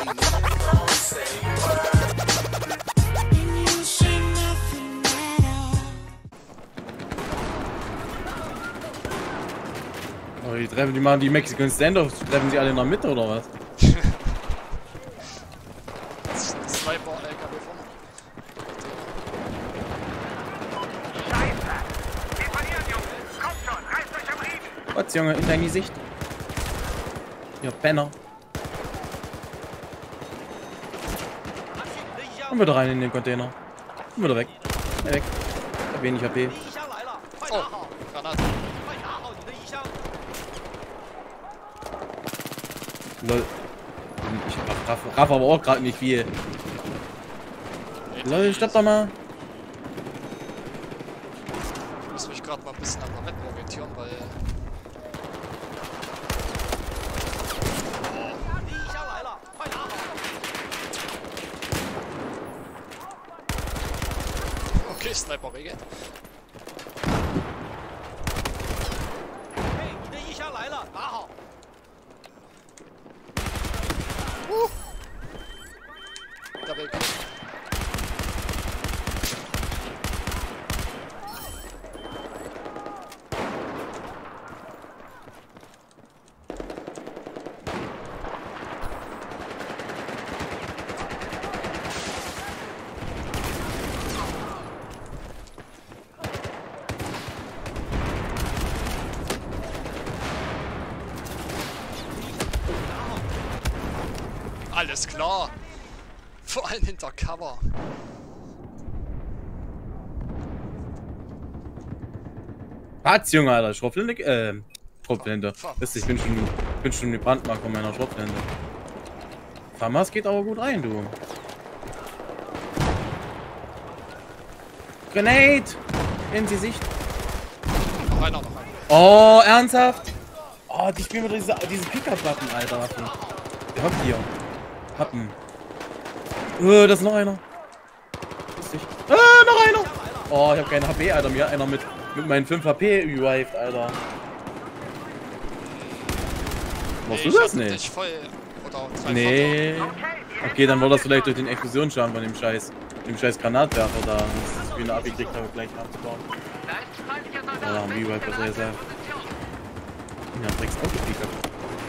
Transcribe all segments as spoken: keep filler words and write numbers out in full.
Oh, die treffen, die machen die Mexican Standoffs, treffen sie alle in der Mitte oder was? Das ist ein Sniper-L K W vorne. Was, Junge, in dein Gesicht. Ja, Penner. Und wieder rein in den Container. Und wieder weg. Ja, weg. Ich hab wenig H P. Oh, Granate. Lol. Ich raff, raff aber auch gerade nicht viel. Lol, stopp doch mal. Ich muss mich gerade mal ein bisschen an der Map orientieren, weil... Okay, Sniper Regel. Uh. Double kill. Alles klar. Vor allem hinter Cover. Was, Junge, Alter? Schrotflinte? Äh, Schrotflinte. Wisst ihr, ich bin schon, bin schon die Brandmarke von meiner Schrotflinte. Famas geht aber gut rein, du. Grenade! Ins Gesicht. Noch einer, noch einer. Oh, ernsthaft? Oh, die spielen wieder diese, diese Pickup-Waffen, Alter. Waffen. Der hockt hier. Happen. Oh, da ist noch einer. Lustig. Ah, noch einer! Oh, ich hab keine H P, Alter. Mir hat einer mit, mit meinen fünf H P revived, Alter. Machst Nee, du das nicht? Dich voll oder drei Nee. Okay, dann war das vielleicht durch den Explosionsschaden von dem scheiß, dem scheiß Granatwerfer da. Das ist wie eine abgekriegt habe, gleich abzubauen. Oder am Revive, was er gesagt. Ja, Drecks aufgekriegt hat.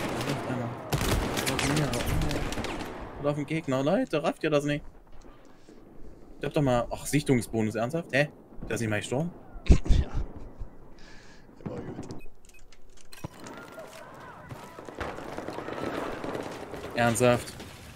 Oder auf den Gegner, Leute, rafft ihr das nicht? Ich hab doch mal. Ach, Sichtungsbonus, ernsthaft? Hä? Der ist nicht mal gestorben? Ja. Immer gut. Ernsthaft?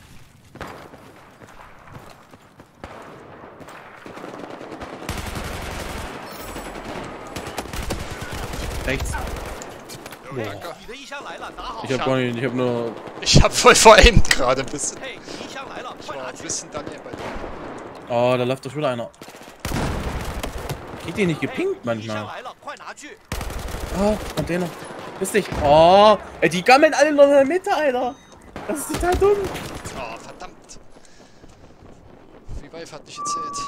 Rechts. Boah. Ich hab gar nicht, ich hab nur. Ich hab voll veraimt gerade ein bisschen. Ich war ein bisschen daneben bei dir. Oh, da läuft doch schon wieder einer. Kriegt die nicht gepinkt manchmal? Oh, Container. Bist dich. Oh, ey, die gammeln alle noch in der Mitte, Alter. Das ist total dumm. Oh, verdammt. Revive hat nicht gezählt.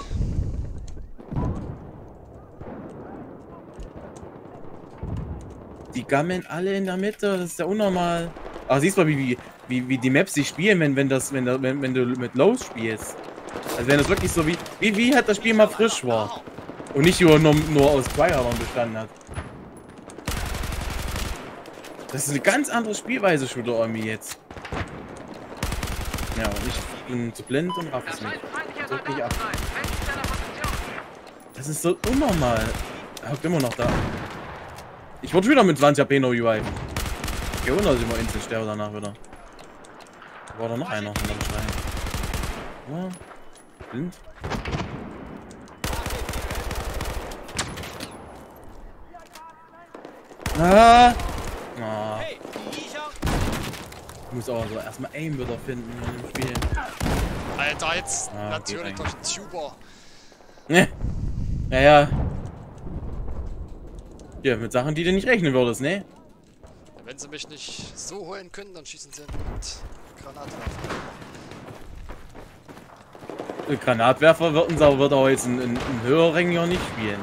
Die gammeln alle in der Mitte, das ist ja unnormal. Aber siehst du mal, wie, wie, wie die Maps sich spielen, wenn, wenn, das, wenn, wenn, wenn du mit Lows spielst. Also wenn das wirklich so wie, wie, wie halt das Spiel mal frisch war. Und nicht nur, nur, nur aus Tryhardern bestanden hat. Das ist eine ganz andere Spielweise, Shooter Army jetzt. Ja, und ich bin zu blind und raff es nicht. Drück mich ab. Das ist so unnormal. Er hockt immer noch da. Ich wurde wieder mit zwanzig H P no U I. Geh wunder, dass ich mal instant sterbe danach wieder. Da war da noch einer. Ja, blind. Ah! Ah. Ich muss auch so erstmal Aim wieder finden in dem Spiel. Alter, jetzt Ah, natürlich durch den Tuber. Ne? Ja, ja. Ja, mit Sachen, die du nicht rechnen würdest, ne? Wenn sie mich nicht so holen können, dann schießen sie mit Granatwerfer. Granatwerfer würden sie aber wird auch jetzt ein, ein, ein höherrangiger nicht spielen.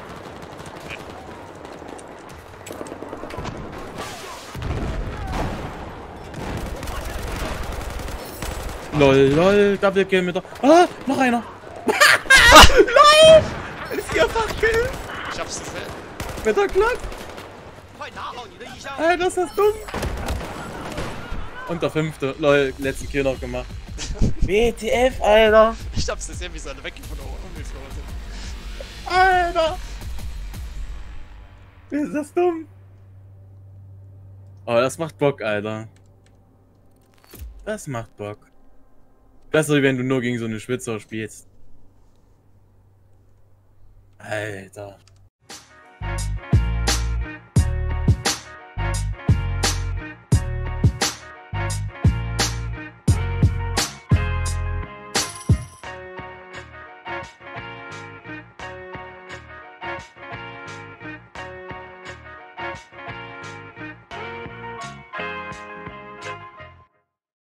Lol, lol, Double Kill mit der... Ah, noch einer. Lol! Vierfach Kill. Ich hab's gesehen. Mit der Glock. Alter, ist das dumm. Und der fünfte. Lol, letzten Kill noch gemacht. W T F, Alter. Ich hab's gesehen, wie seine weg von der Uni geflogen sind. Alter. Wie ist das dumm? Oh, das macht Bock, Alter. Das macht Bock. Besser, wenn du nur gegen so eine Schwitzer spielst. Alter.